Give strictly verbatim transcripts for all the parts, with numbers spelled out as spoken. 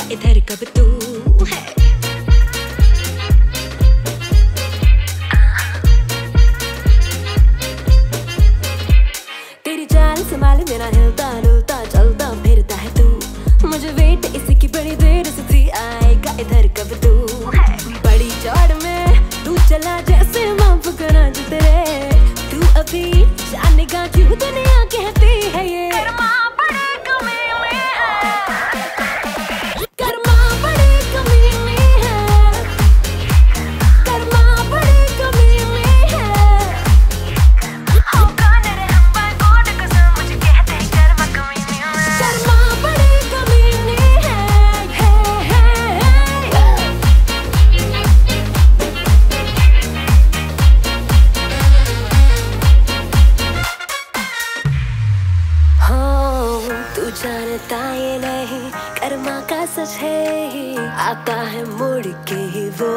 इधर कब तू है। तेरी चाल संभाल मेरा हिलता डुलता चलता फिरता है तू, मुझे वेट इसी की बड़ी देर से थी, आएगा इधर कब तू है। बड़ी चौड़ में तू चला जैसे माफ करा जो तेरे, तू अभी जानेगा क्यों दुनिया कहती है ये कर्मा बड़े कमीने है, कर्मा बड़े कमीने है, कर्मा बड़े कमीने है। हाउ कान रे हम बाय गॉड कसम मुझे कहते हैं कर्मा कमीने है, कर्मा बड़े कमीने है, है, है, है। हाँ, तू जानता ये नहीं कर्मा का सच है ही, आता है मुड़ के ही वो,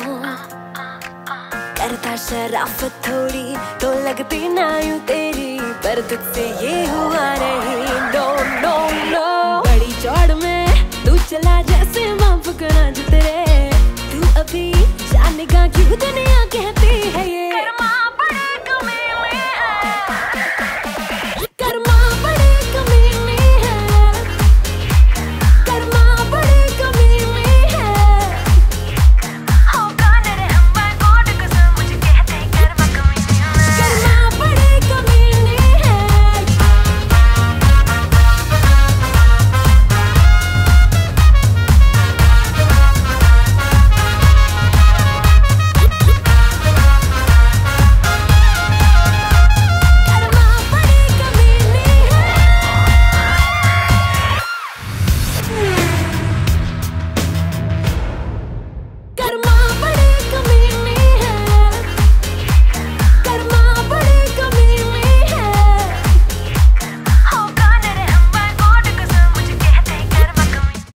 करता शराफत थोड़ी तो लगती ना यूं तेरी, पर तुझसे ये हुआ नहीं। नो नो नो, बड़ी चौड़ में